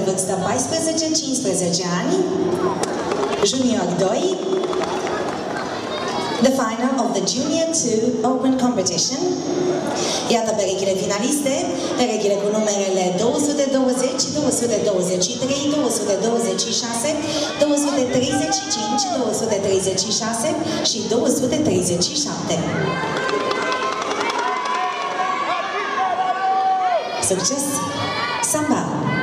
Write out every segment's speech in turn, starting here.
vârstă 14-15 ani, Junior 2, the final of the Junior 2 Open Competition. Iată perechile finaliste, perechile cu numerele 220, 223, 226, 235, 236 și 237. Succes! Samba!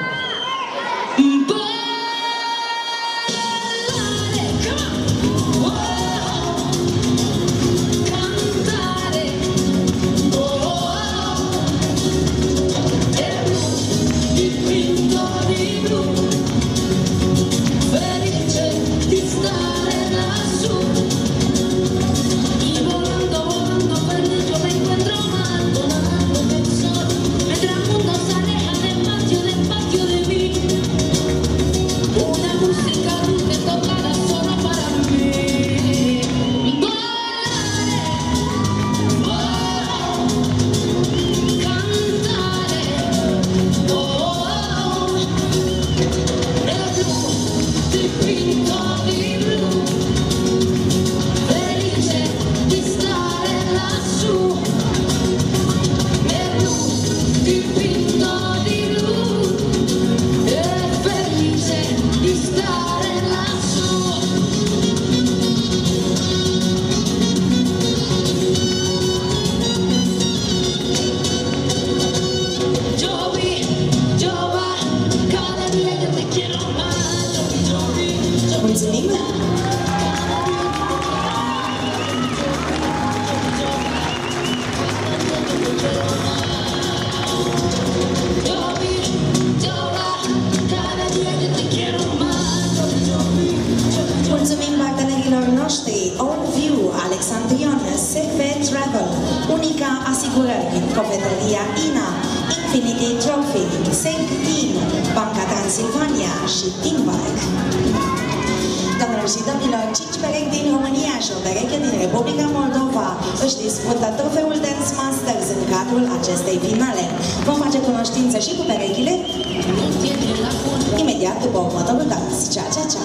Cofetăria Ina, Infinity Trophy, Saint Team, Banca Transilvania și Teamwork. Doamnelor și domnilor, 5 perechi din România și o pereche din Republica Moldova își dispută trofeul Dance Masters în cadrul acestei finale. Vom face cunoștință și cu perechile imediat după următorul dans. Cea, cea, cea!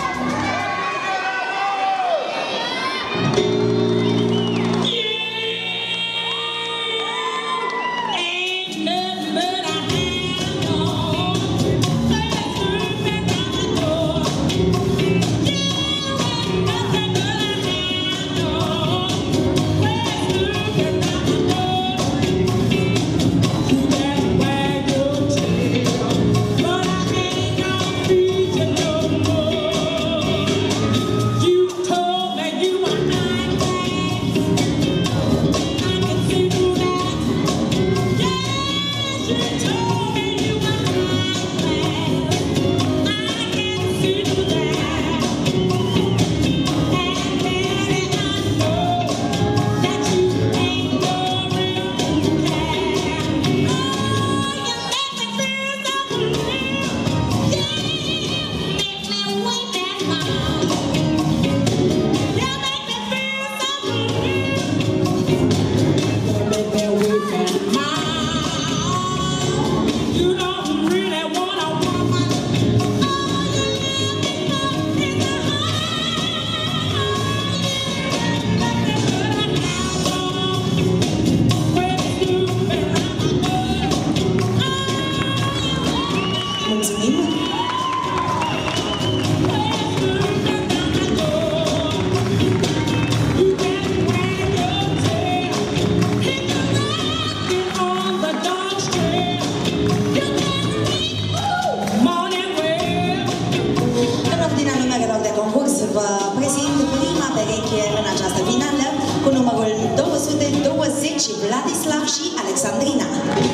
Vladislav și Alexandrina.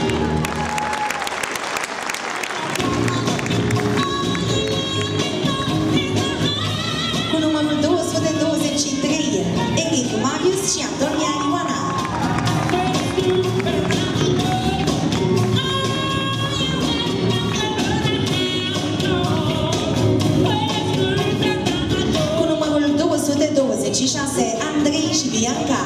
Cu numărul 223, Eric Marius și Antonia Ioana. Cu numărul 226, Andrei și Bianca.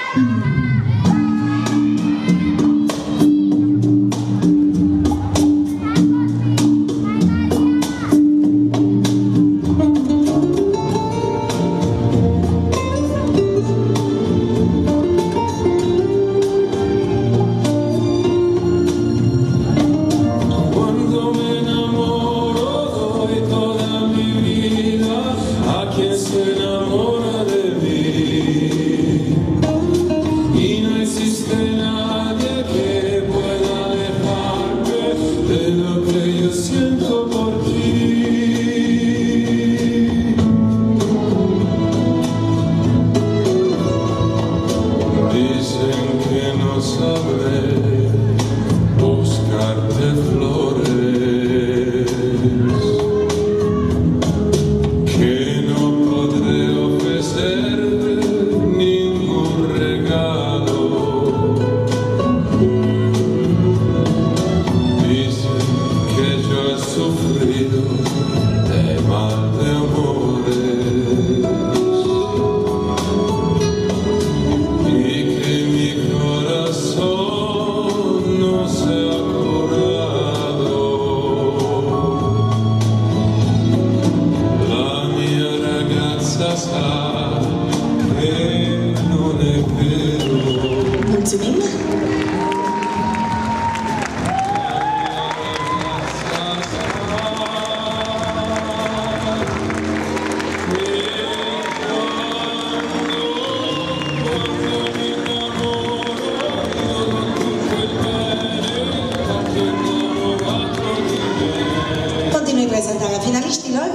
Prezentarea finaliștilor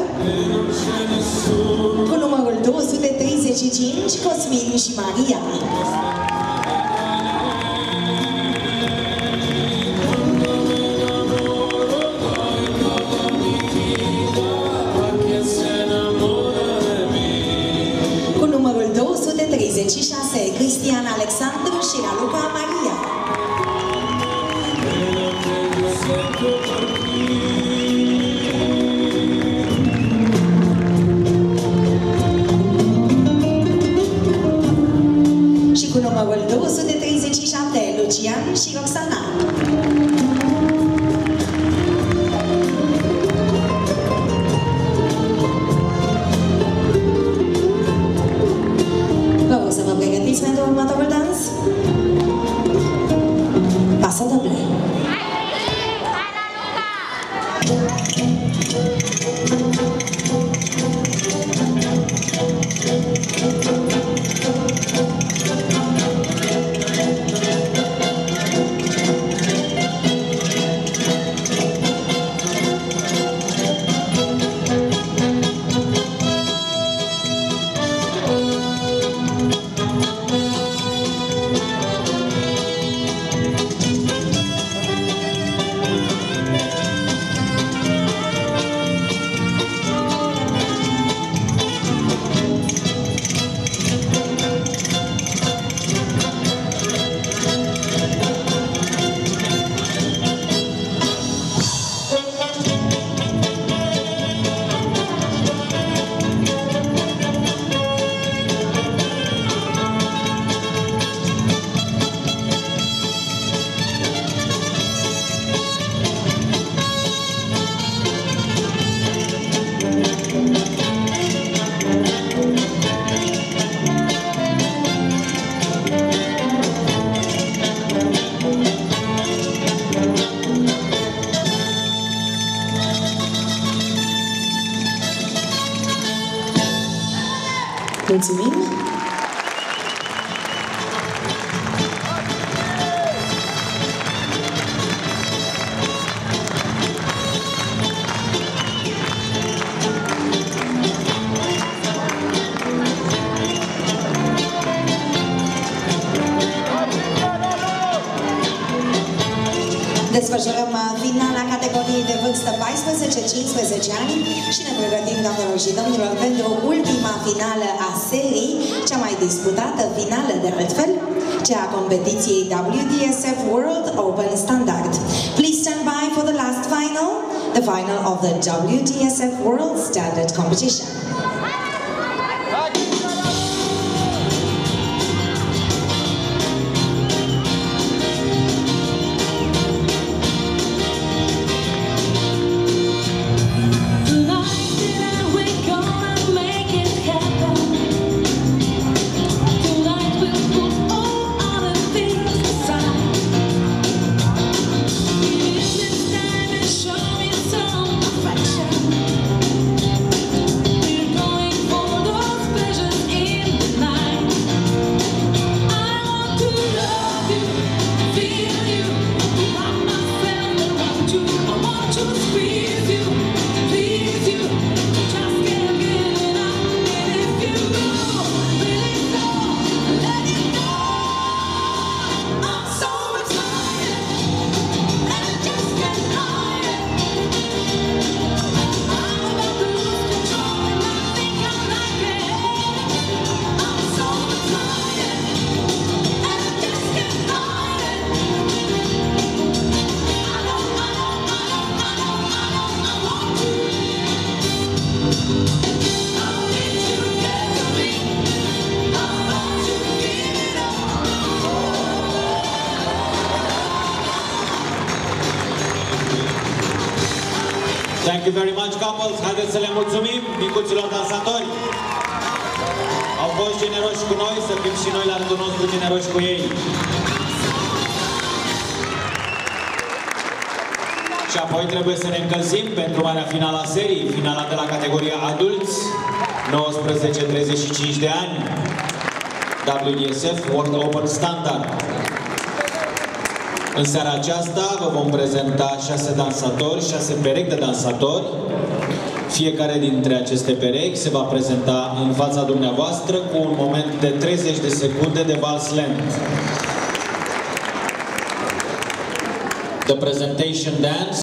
cu numărul 235, Cosmin și Maria. Cu numărul 236, Cristian Alexandru și Raluca Maria. Cu numărul 237, Lucian și Roxana. Vă rog să vă pregătiți pentru următorul dans. Pasă doble. Mulțumim! Desfășurăm finala categoriei de vârstă 14-15 ani și ne pregătim, doamnelor și domnilor, pentru ultima finală a serii, cea mai disputată finală de altfel, cea a competiției WDSF World Open Standard. Please stand by for the last final, the final of the WDSF World Standard competition. Thank you very much, couples. Haideți să le mulțumim micuților dansatori. Au fost generoși cu noi, să fim și noi la rândul nostru generoși cu ei. Și apoi trebuie să ne încălzim pentru marea finală a serii, finala de la categoria adulți, 19-35 de ani, WDSF World Open Standard. În seara aceasta vă vom prezenta 6 dansatori, 6 perechi de dansatori. Fiecare dintre aceste perechi se va prezenta în fața dumneavoastră cu un moment de 30 de secunde de vals lent. The presentation dance